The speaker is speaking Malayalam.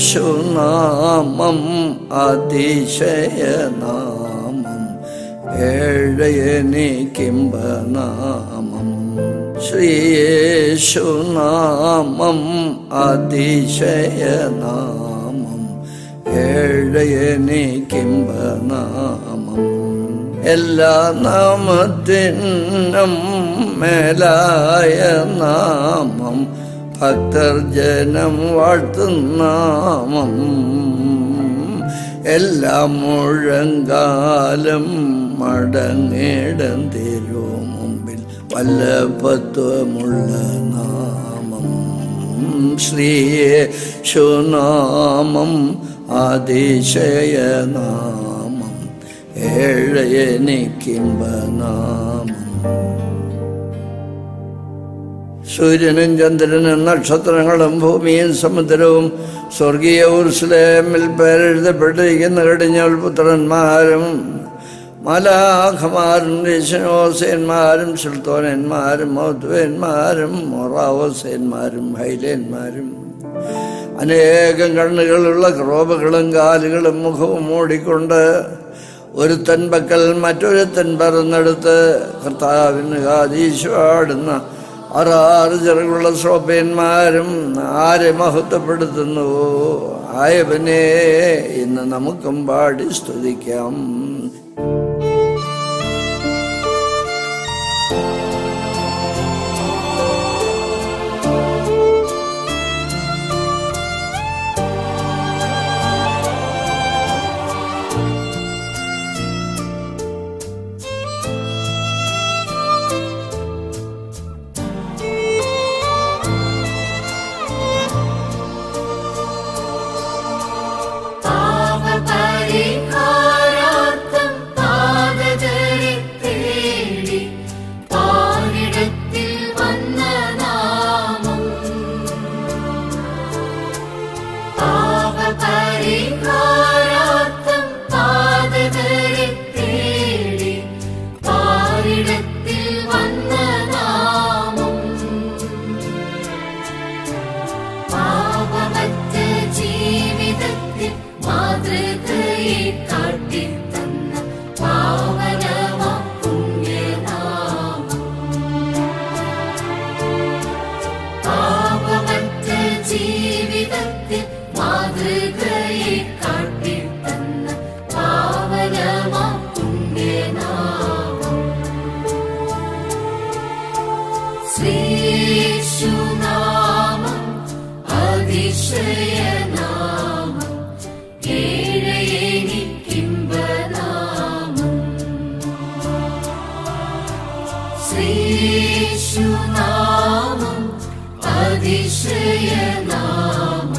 ശ്രീയേശുനാമം അതിശയനാമം ഏഴയനിക്കിംബനാമം ശ്രീയേശുനാമം അതിശയനാമം ഏഴയനിക്കിംബനാമം എല്ലാ നാമത്തിനും മേലായ നാമം ഭക്തർ ജനം വാഴ്ത്തുന്നാമം എല്ലാ മുഴങ്കാലം മടങ്ങിടം തിരുമുമ്പിൽ വല്ലഭത്വമുള്ള നാമം ശ്രീയേശുനാമം അതിശയനാമം ഏഴയനിക്കിംബനാമം സൂര്യനും ചന്ദ്രനും നക്ഷത്രങ്ങളും ഭൂമിയും സമുദ്രവും സ്വർഗീയ യെരൂശലേമിൽ പേരെഴുതപ്പെട്ടിരിക്കുന്ന കടിഞ്ഞൂൽ പുത്രന്മാരും മലാഖമാരും രേശനോസേന്മാരും സുൽത്താനന്മാരും മൗദ്വേന്മാരും മൊറാവോസേന്മാരും ഹൈലേന്മാരും അനേകം കണ്ണുകളുള്ള ക്രോബകളും കാലുകളും മുഖവും മൂടിക്കൊണ്ട് ഒരുത്തൻ പക്കൽ മറ്റൊരുത്തൻ പറന്നെടുത്ത് കർത്താവിന് ആദീശാടുന്ന ആറ് ചിറകുള്ള ശ്രോപ്പന്മാരും ആരെ മഹത്വപ്പെടുത്തുന്നുവോ ആയവനെ ഇന്ന് നമുക്കും പാടി സ്തുതിക്കാം. ശ്രീയേശുനാമം അതിശയനാമം